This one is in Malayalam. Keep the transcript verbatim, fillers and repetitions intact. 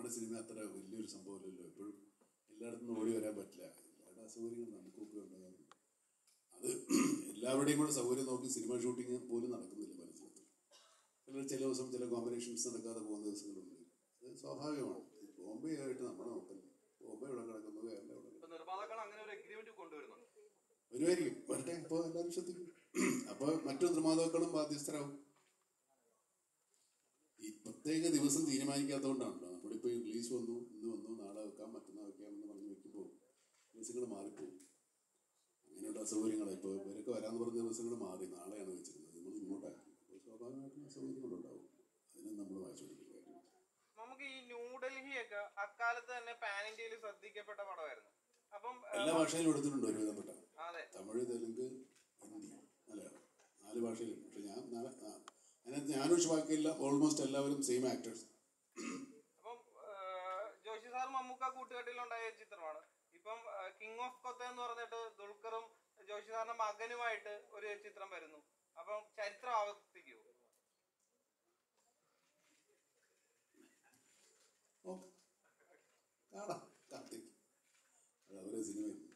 നമ്മുടെ സിനിമ അത്ര വലിയൊരു സംഭവമല്ലല്ലോ. എപ്പോഴും എല്ലായിടത്തും ഓടി വരാൻ പറ്റില്ല. എല്ലാവരുടെ അസൗകര്യങ്ങൾ നമുക്കൊക്കെ ഉണ്ടാകാറുണ്ട്. അത് എല്ലാവരുടെയും കൂടെ സൗകര്യം നോക്കി സിനിമ ഷൂട്ടിങ് പോലും നടക്കുന്നില്ല പല സ്ഥലത്തും. ചില ചില ദിവസം ചില കോമ്പിനേഷൻസ് നടക്കാതെ പോകുന്ന ദിവസങ്ങളുണ്ട്. അത് സ്വാഭാവികമാണ്. ബോംബെ ആയിട്ട് നമ്മൾ നോക്കല്ലേ. ബോംബെ ഇവിടെ കിടക്കുന്നത് കേരള ഇവിടെ വരുമായിരിക്കും. വരട്ടെ. അപ്പോൾ എല്ലാവരും ശ്രദ്ധിക്കും. അപ്പോൾ മറ്റു നിർമ്മാതാക്കളും ബാധ്യസ്ഥരാകും. ഈ പ്രത്യേക ദിവസം തീരുമാനിക്കാത്തതുകൊണ്ടാണല്ലോ നമ്മളിപ്പോൾ ഈ റിലീസ് വന്നു, ഇന്ന് വന്നു, നാളെ വെക്കാം, മറ്റന്നാൾ വെക്കാമെന്ന് പറഞ്ഞ് വെക്കുമ്പോൾ ദിവസങ്ങൾ മാറിപ്പോകും. അങ്ങനെയുള്ള അസൗകര്യങ്ങളാണ്. ഇപ്പോൾ ഇവരൊക്കെ വരാമെന്ന് പറഞ്ഞ ദിവസങ്ങൾ മാറി, നാളെയാണ് വെച്ചിരുന്നത്, നമ്മൾ ഇങ്ങോട്ടാക്കി. അപ്പോൾ സ്വാഭാവികമായിട്ടും അസൗകര്യങ്ങളുണ്ടാവും. അതിനെ നമ്മൾ വായിച്ചു കൊടുക്കില്ല. നമുക്ക് ഈ ന്യൂഡൽഹിയൊക്കെ അക്കാലത്ത് തന്നെ പാൻ ഇന്ത്യയിൽ ശ്രദ്ധിക്കപ്പെട്ട പടമായിരുന്നു. അപ്പം എല്ലാ ഭാഷയിലും എടുത്തിട്ടുണ്ട് ഒരുവിധപ്പെട്ട. തമിഴ്, തെലുങ്ക്, ഹിന്ദി, മലയാളം, നാല് ഭാഷയിലുണ്ട്. പക്ഷെ ഞാൻ അതിനകത്ത് ഞാനൊഴിച്ച് ബാക്കിയില്ല, ഓൾമോസ്റ്റ് എല്ലാവരും സെയിം ആക്ടേഴ്സ്. അപ്പം ജോഷി സാർ മമ്മൂക്ക കൂട്ടുകെട്ടിലുണ്ടായ ചിത്രമാണ്. ഇപ്പം കിങ് ഓഫ് കൊത്ത എന്ന് പറഞ്ഞിട്ട് ദുൽഖറും ജോഷി സാറിന്റെ മകനുമായിട്ട് ഒരു ചിത്രം വരുന്നു. അപ്പം ചരിത്രം ആവർത്തിക്കുമോ? ഓ കാണാം, കാത്തിരിക്കും. അത് അവരെ സിനിമ